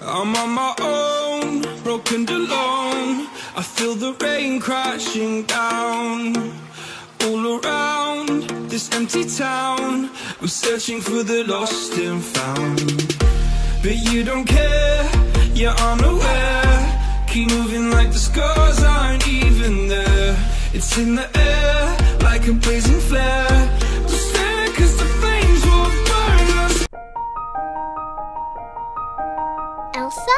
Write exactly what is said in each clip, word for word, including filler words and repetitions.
I'm on my own, broken and alone. I feel the rain crashing down all around this empty town. I'm searching for the lost and found, but you don't care, you're unaware. Keep moving like the scars aren't even there. It's in the air like a blazing flare. Don't stare, cause the flames will burn us. Elsa?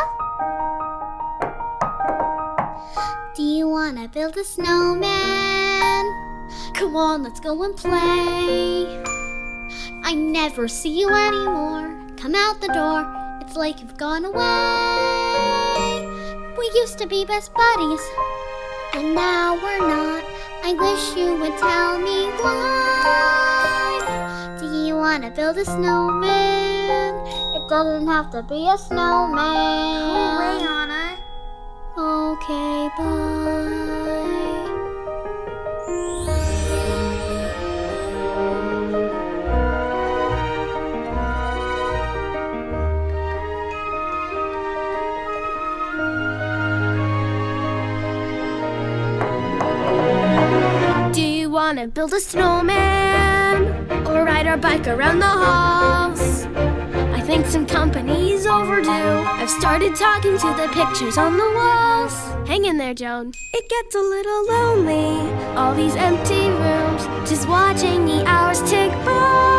Do you wanna build a snowman? Come on, let's go and play. I never see you anymore. Come out the door, it's like you've gone away. We used to be best buddies, and now we're not. I wish you would tell me why. Do you wanna build a snowman? It doesn't have to be a snowman. Go away, Anna. Okay, bye. Wanna build a snowman or ride our bike around the halls. I think some company's overdue. I've started talking to the pictures on the walls. Hang in there, Joan. It gets a little lonely, all these empty rooms, just watching the hours tick by.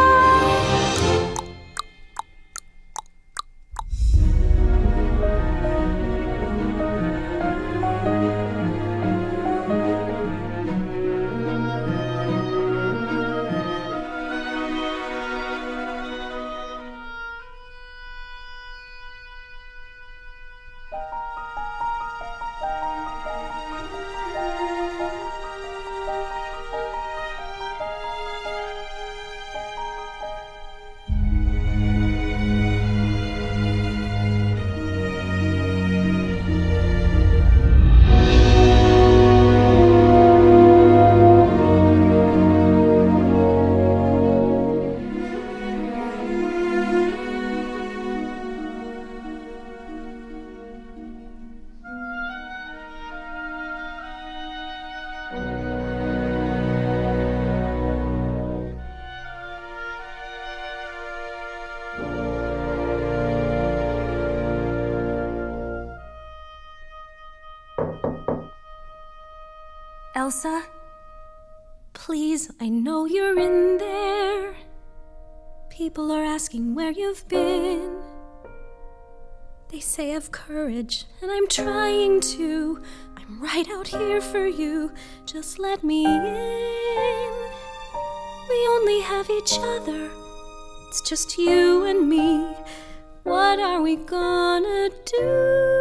Elsa, please, I know you're in there. People are asking where you've been. They say have courage, and I'm trying to. I'm right out here for you. Just let me in. We only have each other. It's just you and me. What are we gonna do?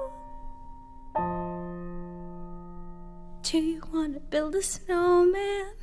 Do you want to build a snowman?